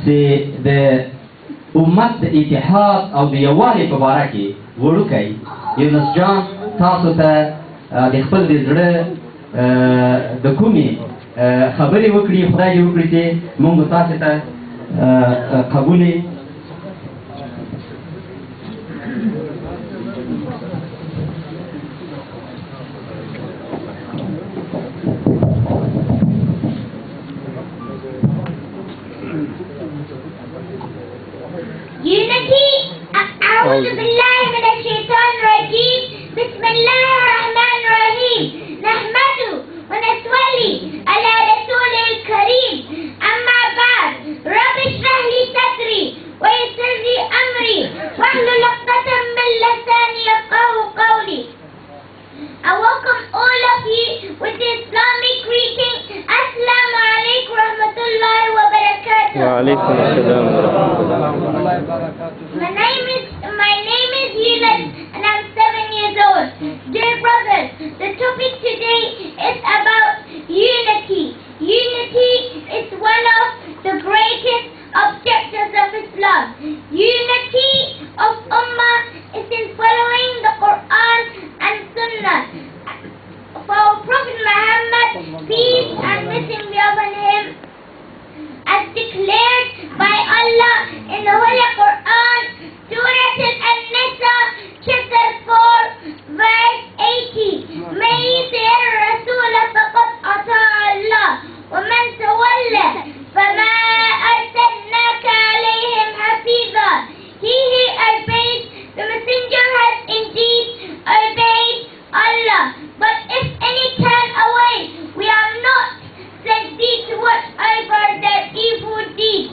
د امت د اتحاد او د یووالي په باره کې وړوکی یونس جان تاسو ته د خپل د زړه د کومې خبرې وکړي، خدای دې وکړي چې موږ تاسو ته قبولې. Unity. أعوذ بالله من الشيطان الرجيم. بسم الله الرحمن الرحيم. نحمده ونصلي على رسول الكريم. أما بعد، رب اشرح لي صدري ويسر لي أمري واحلل عقدة من لساني يفقهوا قولي. I welcome all of you with the Islamic greeting. Assalamu alaikum wa rahmatullahi wa barakatuh. Wa alaikum assalam wa rahmatullahi wa barakatuh. My name is Yunus and I'm 7 years old. Dear brothers, the topic today is about unity. Unity is one of the greatest objectives of Islam. Unity of Ummah is in following the Quran and Sunnah. For Prophet Muhammad, peace and blessings be upon him, as declared by Allah in the Holy Quran, Surah Al-Nisa, chapter 4, verse 80. من يطع الرسول فقد أطاع الله ومن تولى فما أرسلناك عليهم حفيظا. He who obeys the messenger has indeed obeyed Allah. But if any turn away, we have not sent thee to watch over their evil deeds.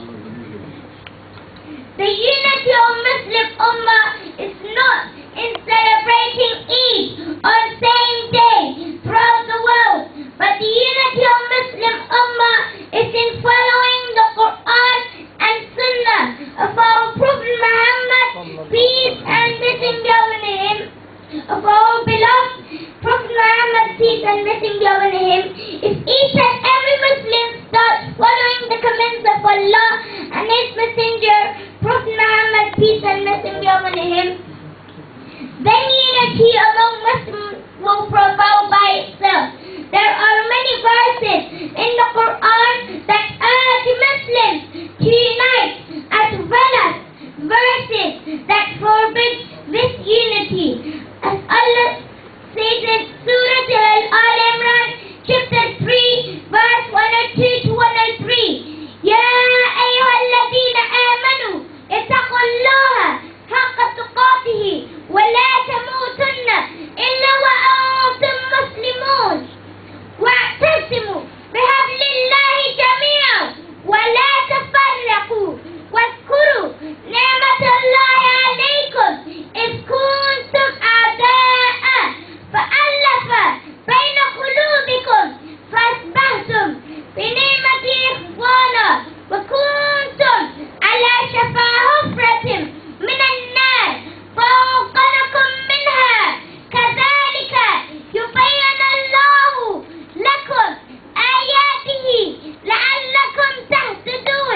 The unity of Muslim Ummah is not in celebrating Eid on same day throughout the world, but the unity of Muslim Ummah is in following the Quran and Sunnah of our Prophet Muhammad, peace and blessings be upon him, of our beloved Prophet Muhammad, peace and blessings be upon him. If each and every Muslim starts following the commands of Allah and His Messenger, Prophet Muhammad, peace and blessings be upon him, then unity among Muslims will prevail by itself. There are many verses in the Quran that urge Muslims to unite, as well as verses that forbid this unity. As Allah says in Surah Al-Imran, chapter 3, verse 102 to 103, يا أيها الذين آمنوا اتقوا الله حق تقاته ولا تموتن إلا وأنتم مسلمون واعتصموا بحبل الله جميعا ولا تفرقوا واذكروا نعمة الله عليكم إذ كنتم أعداء فألف بين قلوبكم فأصبحتم بنعمته إخوانا وكنتم على شفا حفرة من النار فأنقذكم منها. كذلك يبين الله لكم آياته لعلكم تهتدون.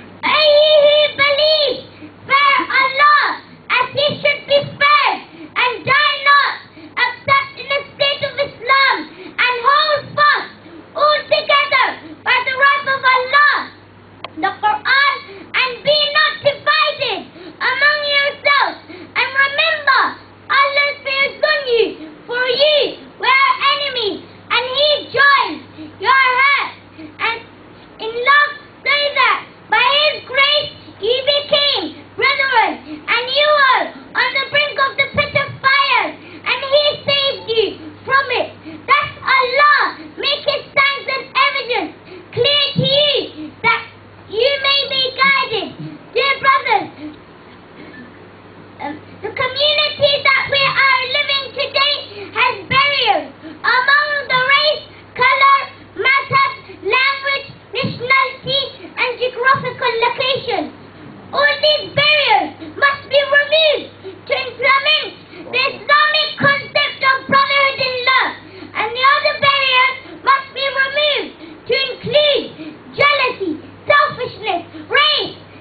He believes, fear Allah as he should be feared, and die not except in a state of Islam, and hold fast altogether by the wrath of Allah, the Quran, and be not divided among yourselves. And remember, Allah's fear is on you, for ye were enemies, and He joins your hearts, and in love say that by His grace ye became brethren, and you were on the brink of the pit of fire, and He saved you from it. Thus Allah make His signs and evidence clear to you, that you may be guided. Dear brothers, the community that we are living today has barriers among the race, color, mazhab, language, nationality, and geographical location. All these barriers must be removed to implement the Islamic concept of brotherhood in love, and the other barriers must be removed to include jealousy, selfishness, race,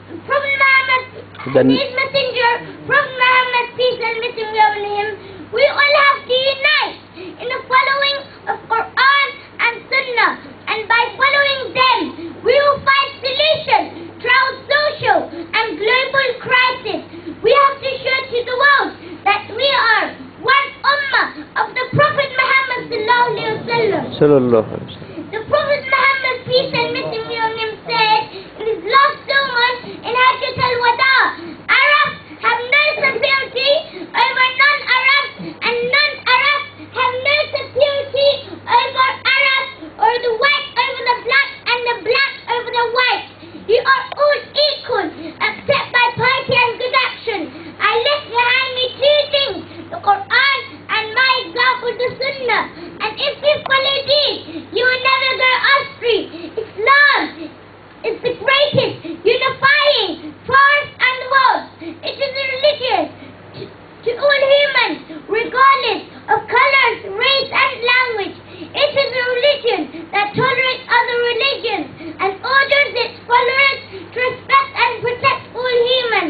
Prophet Muhammad, his messenger, Prophet Muhammad, peace and blessings be upon him, we all have to unite in the following of Quran and Sunnah, and by following them, we will find solutions to our social and global crisis. We have to show to the world that we are one ummah of the Prophet Muhammad sallallahu alaihi wasallam. The Prophet Muhammad, peace and blessings be on him, said in his last sermon in Hajjat al-Wada, Arabs have no superiority over non-Arabs, and non-Arabs have no superiority over Arabs, or the white over the black, and the black over the white. You are all equal, except by piety and good action. I left behind me two things, the Quran and my example, the Sunnah. And if you follow these, you will never go astray. Islam is the greatest unifying force in the world. It is a religion to all humans, regardless of colors, race, and language. It is a religion that tolerates other religions and orders its followers to respect and protect all humans.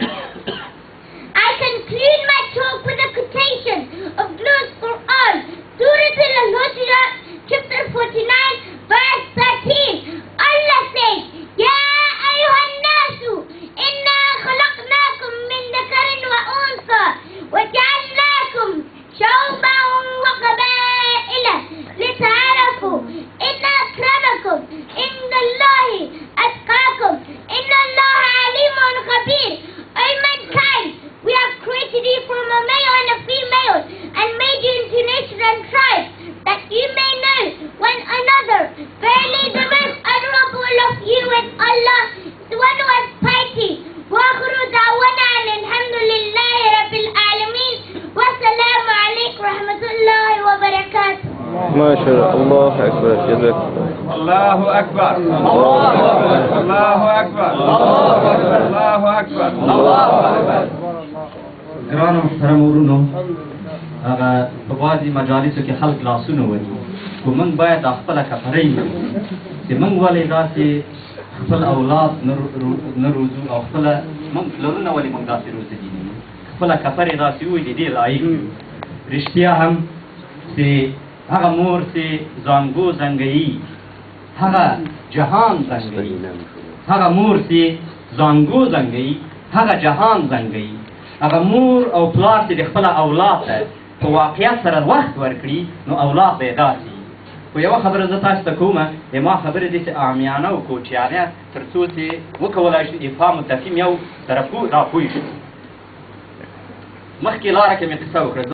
I conclude my talk with a quotation of God's Quran, Surah Al-Hujurat, chapter 49, verse 13. Allah says, Ya ayyuhan nasu, inna khalaqnakum min dhakarin wa unsa, wa ja'alnakum shu'uban wa qabaila lita'arafu, inna akramakum inda Allahi atqakum, inna Allaha alimun khabir. O mankind, we have created you from a male and a female, and made you into nations and tribes, that you may know one another. Verily, the most honorable of you is Allah, the one who has piety. وآخر دعوانا أن الحمد لله رب العالمين والسلام عليكم ورحمة الله وبركاته. ما شاء الله أكبر. جزاك الله أكبر. الله أكبر. الله أكبر. الله أكبر. ګرانو محترم ورونو، هغه په بعضې مجالسو کې خلک لاسونه وهي، خو موږ باید دا خپله کفرۍ وکړو چې موږ ولې داسې خپل اولاد نه روزو، او خپله موږ پلرونه ولې موږ داسې روزلي دي، خپله کفرې داسې وویلې ډېر لایق یو. رښتیا هم چې هغه مور چې زانګو زنګوي هغه جهان زنګوي، هغه مور چې زانګو زنګوي هغه جهان زنګوي. هغه مور او پلار چې د خپله اولاد ته په واقعیت سره وخت ورکړي، نو اولاد به یې داسې وي. خو یوه خبره زه تاسو ته کومه، ما خبرې دي چې عامیانه او کوچیانه تر څو چې وکولی شو افهام و تفهیم یو سره را پوه شو. مخکې لاره کې مې قصه وکړه.